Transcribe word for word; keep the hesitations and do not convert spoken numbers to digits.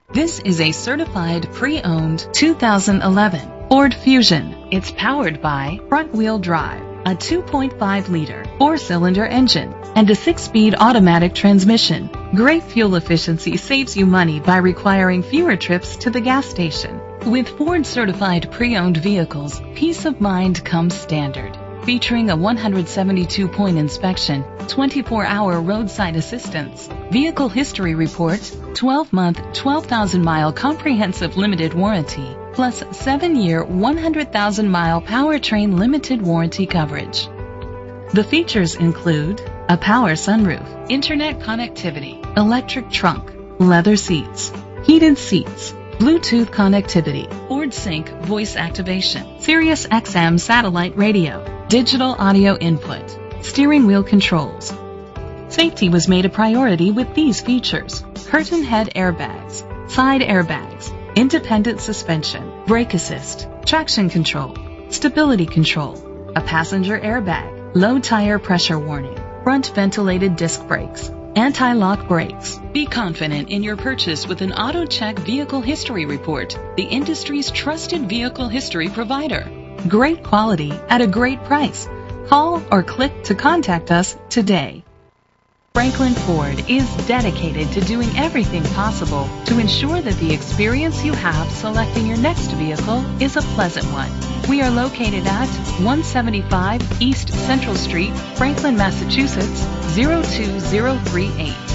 This is a certified pre-owned two thousand eleven Ford Fusion. It's powered by front-wheel drive, a two point five liter four-cylinder engine, and a six-speed automatic transmission. Great fuel efficiency saves you money by requiring fewer trips to the gas station. With Ford certified pre-owned vehicles, peace of mind comes standard. Featuring a one hundred seventy-two point inspection, twenty-four hour roadside assistance, vehicle history report, twelve month, twelve thousand mile comprehensive limited warranty, plus seven year, one hundred thousand mile powertrain limited warranty coverage. The features include a power sunroof, internet connectivity, electric trunk, leather seats, heated seats, Bluetooth connectivity, Ford Sync voice activation, Sirius X M satellite radio, digital audio input, steering wheel controls. Safety was made a priority with these features: curtain head airbags, side airbags, independent suspension, brake assist, traction control, stability control, a passenger airbag, low tire pressure warning, front ventilated disc brakes, anti-lock brakes. Be confident in your purchase with an AutoCheck Vehicle History Report, the industry's trusted vehicle history provider. Great quality at a great price. Call or click to contact us today. Franklin Ford is dedicated to doing everything possible to ensure that the experience you have selecting your next vehicle is a pleasant one. We are located at one seventy-five East Central Street, Franklin, Massachusetts zero two zero three eight.